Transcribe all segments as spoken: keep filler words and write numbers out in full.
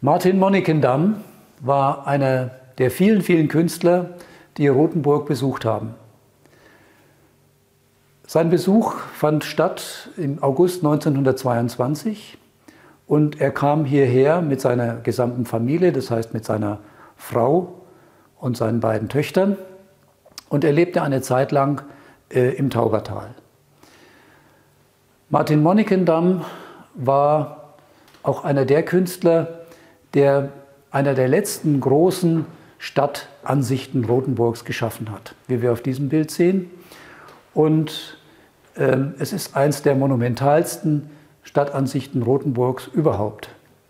Martin Monickendam war einer der vielen, vielen Künstler, die Rothenburg besucht haben. Sein Besuch fand statt im August neunzehnhundertzweiundzwanzig und er kam hierher mit seiner gesamten Familie, das heißt mit seiner Frau und seinen beiden Töchtern, und er lebte eine Zeit lang äh, im Taubertal. Martin Monickendam war auch einer der Künstler, der einer der letzten großen Stadtansichten Rothenburgs geschaffen hat, wie wir auf diesem Bild sehen. Und äh, es ist eins der monumentalsten Stadtansichten Rothenburgs überhaupt.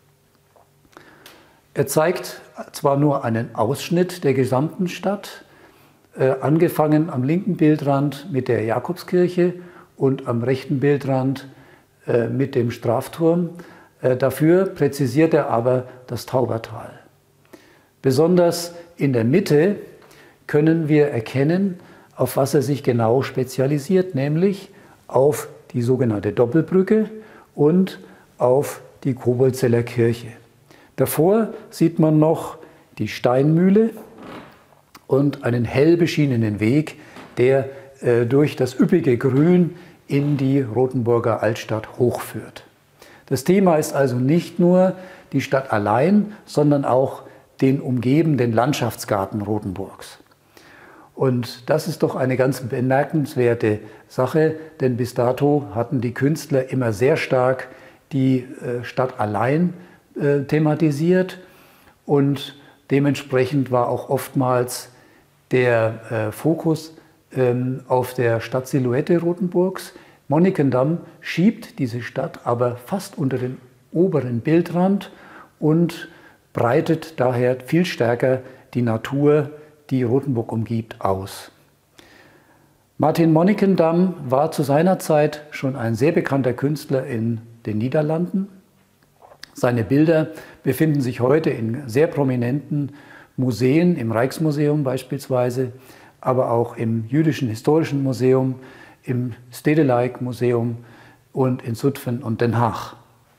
Er zeigt zwar nur einen Ausschnitt der gesamten Stadt, äh, angefangen am linken Bildrand mit der Jakobskirche und am rechten Bildrand äh, mit dem Strafturm. Äh, dafür präzisiert er aber das Taubertal. Besonders in der Mitte können wir erkennen, auf was er sich genau spezialisiert, nämlich auf die sogenannte Doppelbrücke und auf die Koboldzeller Kirche. Davor sieht man noch die Steinmühle und einen hell beschienenen Weg, der äh, durch das üppige Grün in die Rothenburger Altstadt hochführt. Das Thema ist also nicht nur die Stadt allein, sondern auch den umgebenden Landschaftsgarten Rothenburgs. Und das ist doch eine ganz bemerkenswerte Sache, denn bis dato hatten die Künstler immer sehr stark die Stadt allein äh, thematisiert und dementsprechend war auch oftmals der äh, Fokus ähm, auf der Stadtsilhouette Rothenburgs. Monickendam schiebt diese Stadt aber fast unter den oberen Bildrand und breitet daher viel stärker die Natur, die Rothenburg umgibt, aus. Martin Monickendam war zu seiner Zeit schon ein sehr bekannter Künstler in den Niederlanden. Seine Bilder befinden sich heute in sehr prominenten Museen, im Rijksmuseum beispielsweise, aber auch im Jüdischen Historischen Museum, im Stedelijk Museum und in Zutphen und Den Haag.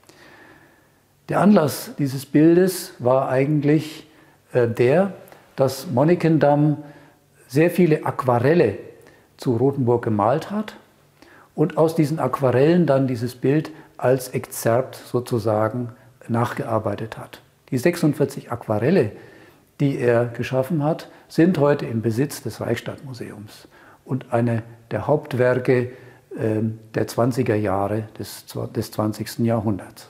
Der Anlass dieses Bildes war eigentlich äh, der, dass Monickendam sehr viele Aquarelle zu Rothenburg gemalt hat und aus diesen Aquarellen dann dieses Bild als Exzerpt sozusagen nachgearbeitet hat. Die sechsundvierzig Aquarelle, die er geschaffen hat, sind heute im Besitz des Reichsstadtmuseums und eine der Hauptwerke äh, der zwanziger Jahre des, des zwanzigsten Jahrhunderts.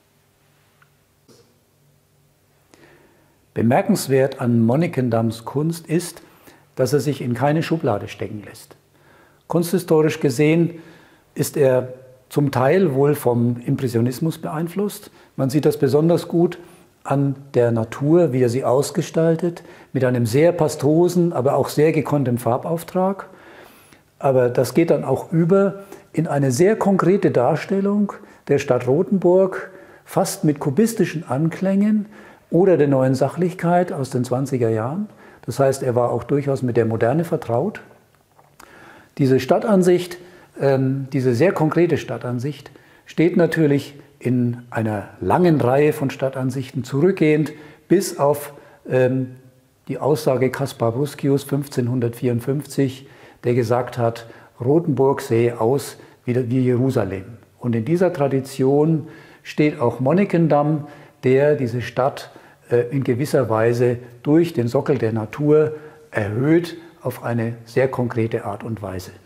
Bemerkenswert an Monickendams Kunst ist, dass er sich in keine Schublade stecken lässt. Kunsthistorisch gesehen ist er zum Teil wohl vom Impressionismus beeinflusst. Man sieht das besonders gut an der Natur, wie er sie ausgestaltet, mit einem sehr pastosen, aber auch sehr gekonnten Farbauftrag. Aber das geht dann auch über in eine sehr konkrete Darstellung der Stadt Rothenburg, fast mit kubistischen Anklängen oder der neuen Sachlichkeit aus den zwanziger Jahren. Das heißt, er war auch durchaus mit der Moderne vertraut. Diese Stadtansicht, ähm, diese sehr konkrete Stadtansicht, steht natürlich in einer langen Reihe von Stadtansichten zurückgehend bis auf ähm, die Aussage Caspar Bruscius fünfzehnhundertvierundfünfzig, der gesagt hat, Rothenburg sähe aus wie, wie Jerusalem. Und in dieser Tradition steht auch Monickendam, der diese Stadt äh, in gewisser Weise durch den Sockel der Natur erhöht auf eine sehr konkrete Art und Weise.